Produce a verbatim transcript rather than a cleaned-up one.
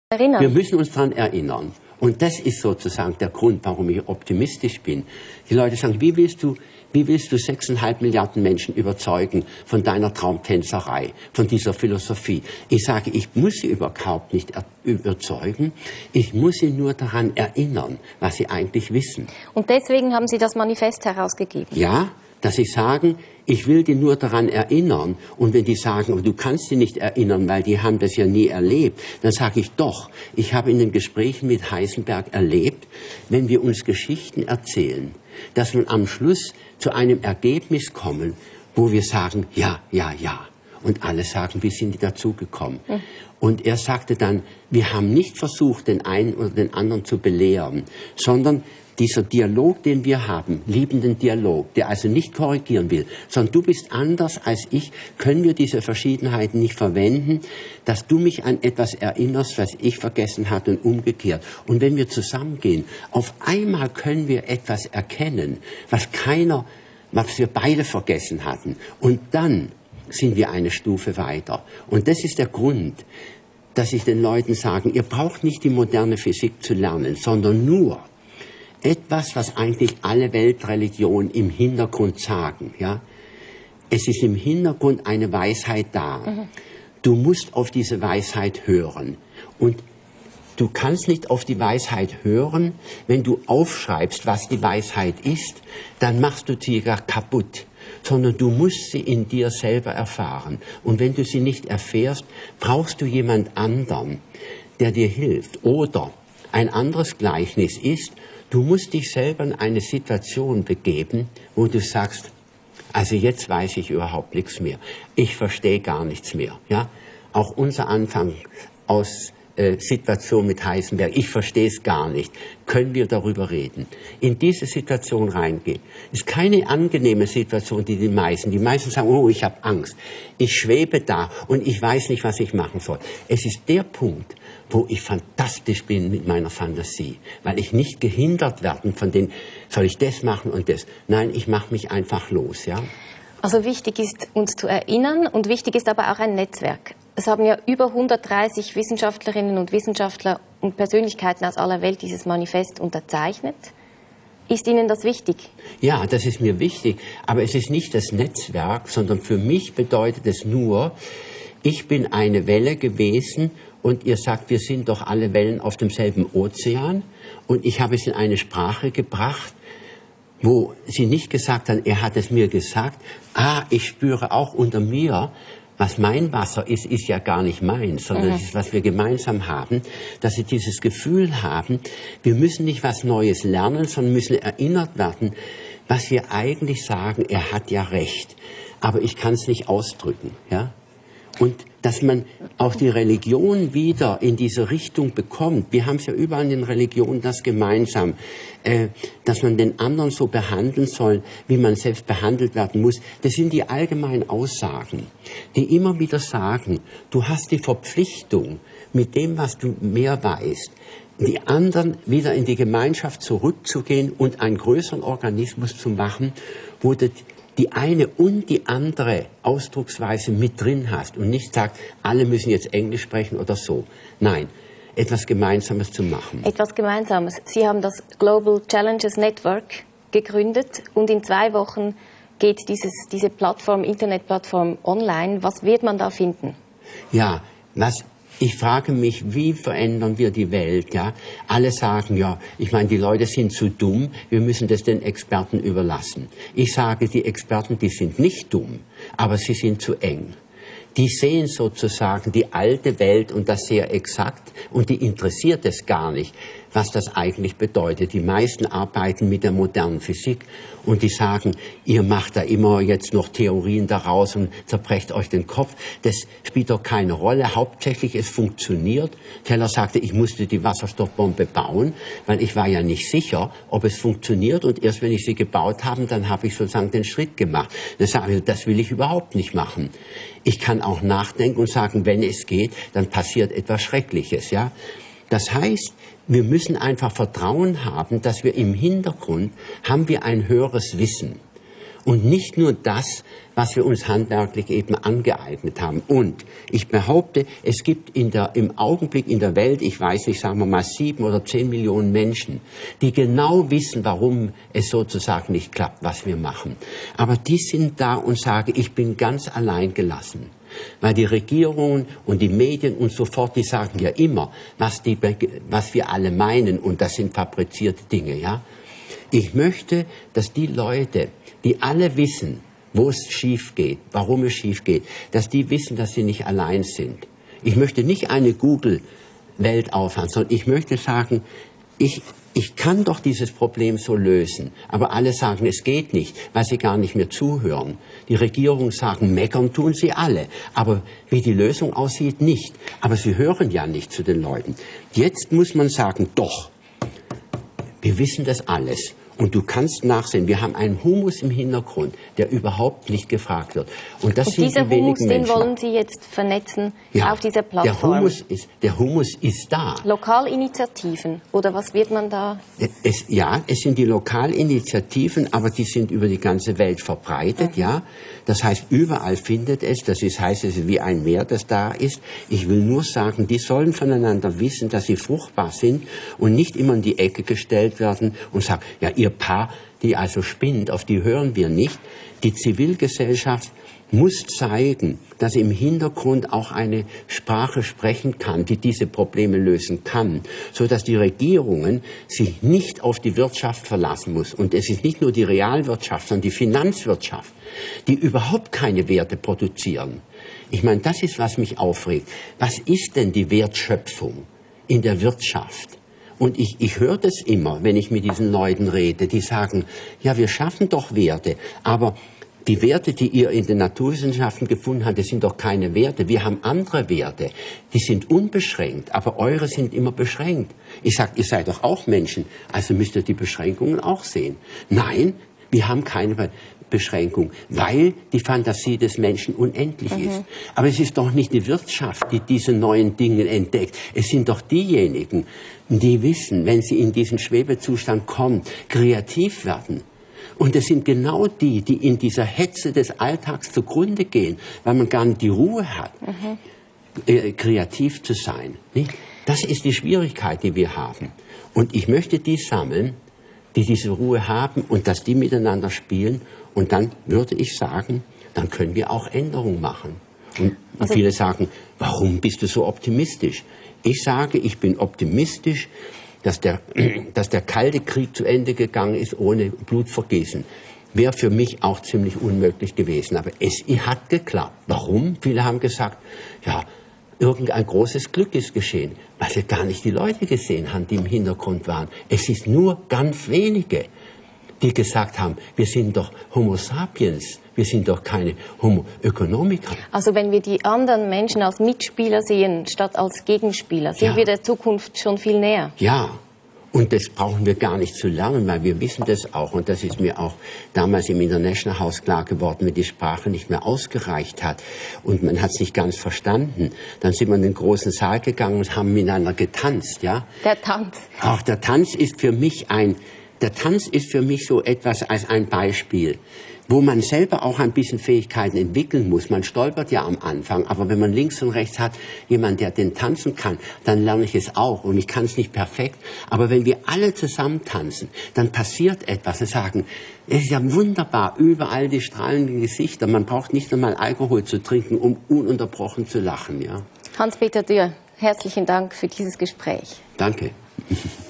erinnern. Wir müssen uns daran erinnern. Und das ist sozusagen der Grund, warum ich optimistisch bin. Die Leute sagen, wie willst du, wie willst du sechseinhalb Milliarden Menschen überzeugen von deiner Traumtänzerei, von dieser Philosophie? Ich sage, ich muss sie überhaupt nicht überzeugen. Ich muss sie nur daran erinnern, was sie eigentlich wissen. Und deswegen haben Sie das Manifest herausgegeben? Ja, dass sie sagen, ich will die nur daran erinnern. Und wenn die sagen, du kannst sie nicht erinnern, weil die haben das ja nie erlebt, dann sage ich doch, ich habe in den Gesprächen mit Heisenberg erlebt, wenn wir uns Geschichten erzählen, dass wir am Schluss zu einem Ergebnis kommen, wo wir sagen, ja, ja, ja. Und alle sagen, wie sind die dazugekommen? Mhm. Und er sagte dann, wir haben nicht versucht, den einen oder den anderen zu belehren, sondern dieser Dialog, den wir haben, liebenden Dialog, der also nicht korrigieren will, sondern du bist anders als ich, können wir diese Verschiedenheiten nicht verwenden, dass du mich an etwas erinnerst, was ich vergessen hatte und umgekehrt. Und wenn wir zusammengehen, auf einmal können wir etwas erkennen, was keiner, was wir beide vergessen hatten. Und dann sind wir eine Stufe weiter. Und das ist der Grund, dass ich den Leuten sage, ihr braucht nicht die moderne Physik zu lernen, sondern nur etwas, was eigentlich alle Weltreligionen im Hintergrund sagen. Ja? Es ist im Hintergrund eine Weisheit da. Mhm. Du musst auf diese Weisheit hören. Und du kannst nicht auf die Weisheit hören, wenn du aufschreibst, was die Weisheit ist, dann machst du sie gar kaputt. Sondern du musst sie in dir selber erfahren. Und wenn du sie nicht erfährst, brauchst du jemand anderen, der dir hilft. Oder ein anderes Gleichnis ist, du musst dich selber in eine Situation begeben, wo du sagst, also jetzt weiß ich überhaupt nichts mehr. Ich verstehe gar nichts mehr. Ja? Auch unser Anfang aus äh, Situation mit Heisenberg, ich verstehe es gar nicht. Können wir darüber reden? In diese Situation reingehen. Ist keine angenehme Situation, die die meisten, die meisten sagen, oh, ich habe Angst. Ich schwebe da und ich weiß nicht, was ich machen soll. Es ist der Punkt, wo ich fantastisch bin mit meiner Fantasie, weil ich nicht gehindert werde von den, soll ich das machen und das. Nein, ich mache mich einfach los, ja. Also wichtig ist, uns zu erinnern und wichtig ist aber auch ein Netzwerk. Es haben ja über hundertdreißig Wissenschaftlerinnen und Wissenschaftler und Persönlichkeiten aus aller Welt dieses Manifest unterzeichnet. Ist Ihnen das wichtig? Ja, das ist mir wichtig, aber es ist nicht das Netzwerk, sondern für mich bedeutet es nur, ich bin eine Welle gewesen und ihr sagt, wir sind doch alle Wellen auf demselben Ozean. Und ich habe es in eine Sprache gebracht, wo sie nicht gesagt haben, er hat es mir gesagt. Ah, ich spüre auch unter mir, was mein Wasser ist, ist ja gar nicht meins, sondern mhm. das ist, was wir gemeinsam haben. Dass sie dieses Gefühl haben, wir müssen nicht was Neues lernen, sondern müssen erinnert werden, was wir eigentlich sagen, er hat ja recht. Aber ich kann es nicht ausdrücken, ja. Und dass man auch die Religion wieder in diese Richtung bekommt. Wir haben es ja überall in den Religionen das gemeinsam, äh, dass man den anderen so behandeln soll, wie man selbst behandelt werden muss. Das sind die allgemeinen Aussagen, die immer wieder sagen, du hast die Verpflichtung, mit dem, was du mehr weißt, die anderen wieder in die Gemeinschaft zurückzugehen und einen größeren Organismus zu machen, wo das die eine und die andere Ausdrucksweise mit drin hast und nicht sagt, alle müssen jetzt Englisch sprechen oder so. Nein, etwas Gemeinsames zu machen. Etwas Gemeinsames. Sie haben das Global Challenges Network gegründet und in zwei Wochen geht dieses, diese Plattform, Internetplattform online. Was wird man da finden? Ja, was... Ich frage mich, wie verändern wir die Welt? Ja? Alle sagen, ja, ich meine, die Leute sind zu dumm, wir müssen das den Experten überlassen. Ich sage, die Experten, die sind nicht dumm, aber sie sind zu eng. Die sehen sozusagen die alte Welt und das sehr exakt und die interessiert es gar nicht, was das eigentlich bedeutet. Die meisten arbeiten mit der modernen Physik und die sagen, ihr macht da immer jetzt noch Theorien daraus und zerbrecht euch den Kopf. Das spielt doch keine Rolle. Hauptsächlich es funktioniert. Teller sagte, ich musste die Wasserstoffbombe bauen, weil ich war ja nicht sicher, ob es funktioniert. Und erst wenn ich sie gebaut habe, dann habe ich sozusagen den Schritt gemacht. Dann sage ich, das will ich überhaupt nicht machen. Ich kann auch nachdenken und sagen, wenn es geht, dann passiert etwas Schreckliches, ja. Das heißt, wir müssen einfach Vertrauen haben, dass wir im Hintergrund haben wir ein höheres Wissen. und nicht nur das, was wir uns handwerklich eben angeeignet haben. Und ich behaupte, es gibt in der, im Augenblick in der Welt, ich weiß nicht, sagen wir mal sieben oder zehn Millionen Menschen, die genau wissen, warum es sozusagen nicht klappt, was wir machen. Aber die sind da und sagen, ich bin ganz allein gelassen. Weil die Regierungen und die Medien und so fort, die sagen ja immer, was, die, was wir alle meinen, und das sind fabrizierte Dinge, ja. Ich möchte, dass die Leute, die alle wissen, wo es schief geht, warum es schief geht, dass die wissen, dass sie nicht allein sind. Ich möchte nicht eine Google-Welt aufhören, sondern ich möchte sagen, ich, ich kann doch dieses Problem so lösen. Aber alle sagen, es geht nicht, weil sie gar nicht mehr zuhören. Die Regierungen sagen, meckern tun sie alle. Aber wie die Lösung aussieht, nicht. Aber sie hören ja nicht zu den Leuten. Jetzt muss man sagen, doch, wir wissen das alles. Und du kannst nachsehen, wir haben einen Humus im Hintergrund, der überhaupt nicht gefragt wird. Und das und sind dieser die wenigen Humus, Menschen. Den wollen Sie jetzt vernetzen, ja, auf dieser Plattform? Der Humus ist, der Humus ist da. Lokalinitiativen oder was wird man da? Es, ja, es sind die Lokalinitiativen, aber die sind über die ganze Welt verbreitet, mhm. ja. Das heißt, überall findet es, das ist, heißt es wie ein Meer, das da ist. Ich will nur sagen, die sollen voneinander wissen, dass sie fruchtbar sind und nicht immer in die Ecke gestellt werden und sagen, ja, ihr Paar, die also spinnt, auf die hören wir nicht. Die Zivilgesellschaft muss zeigen, dass sie im Hintergrund auch eine Sprache sprechen kann, die diese Probleme lösen kann, so dass die Regierungen sich nicht auf die Wirtschaft verlassen muss. Und es ist nicht nur die Realwirtschaft, sondern die Finanzwirtschaft, die überhaupt keine Werte produzieren. Ich meine, das ist, was mich aufregt. Was ist denn die Wertschöpfung in der Wirtschaft? Und ich, ich höre das immer, wenn ich mit diesen Leuten rede, die sagen, ja, wir schaffen doch Werte, aber die Werte, die ihr in den Naturwissenschaften gefunden habt, das sind doch keine Werte. Wir haben andere Werte, die sind unbeschränkt, aber eure sind immer beschränkt. Ich sage, ihr seid doch auch Menschen, also müsst ihr die Beschränkungen auch sehen. Nein, wir haben keine Beschränkung, weil die Fantasie des Menschen unendlich mhm. ist. Aber es ist doch nicht die Wirtschaft, die diese neuen Dinge entdeckt. Es sind doch diejenigen, die wissen, wenn sie in diesen Schwebezustand kommen, kreativ werden. Und es sind genau die, die in dieser Hetze des Alltags zugrunde gehen, weil man gar nicht die Ruhe hat, mhm. äh, kreativ zu sein. Nicht? Das ist die Schwierigkeit, die wir haben. Und ich möchte die sammeln, die diese Ruhe haben und dass die miteinander spielen. Und dann würde ich sagen, dann können wir auch Änderungen machen. Und also, viele sagen, warum bist du so optimistisch? Ich sage, ich bin optimistisch, dass der, dass der Kalte Krieg zu Ende gegangen ist ohne Blutvergießen. Wäre für mich auch ziemlich unmöglich gewesen. Aber es hat geklappt. Warum? Viele haben gesagt, ja, irgendein großes Glück ist geschehen, weil sie gar nicht die Leute gesehen haben, die im Hintergrund waren. Es ist nur ganz wenige, die gesagt haben, wir sind doch Homo sapiens, wir sind doch keine Homo economica. Also wenn wir die anderen Menschen als Mitspieler sehen, statt als Gegenspieler, sind ja. wir der Zukunft schon viel näher. Ja, und das brauchen wir gar nicht zu lernen, weil wir wissen das auch. Und das ist mir auch damals im International House klar geworden, wenn die Sprache nicht mehr ausgereicht hat und man hat es nicht ganz verstanden. Dann sind wir in den großen Saal gegangen und haben miteinander getanzt. Ja? Der Tanz. Auch der Tanz ist für mich ein... Der Tanz ist für mich so etwas als ein Beispiel, wo man selber auch ein bisschen Fähigkeiten entwickeln muss. Man stolpert ja am Anfang, aber wenn man links und rechts hat, jemand, der den tanzen kann, dann lerne ich es auch und ich kann es nicht perfekt. Aber wenn wir alle zusammen tanzen, dann passiert etwas. Wir sagen, es ist ja wunderbar, überall die strahlenden Gesichter. Man braucht nicht einmal Alkohol zu trinken, um ununterbrochen zu lachen. Ja? Hans-Peter Dürr, herzlichen Dank für dieses Gespräch. Danke.